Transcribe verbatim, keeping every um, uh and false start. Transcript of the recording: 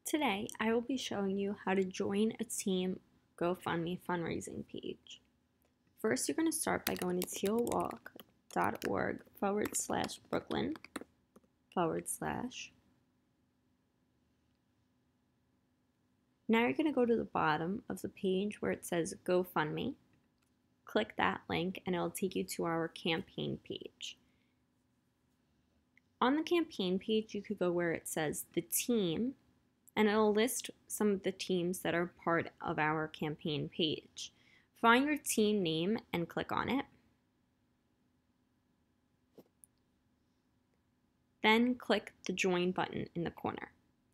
Today, I will be showing you how to join a team GoFundMe fundraising page. First, you're going to start by going to tealwalk.org forward slash Brooklyn forward slash. Now you're going to go to the bottom of the page where it says GoFundMe. Click that link and it will take you to our campaign page. On the campaign page, you could go where it says the team, and it'll list some of the teams that are part of our campaign page. Find your team name and click on it. Then click the join button in the corner.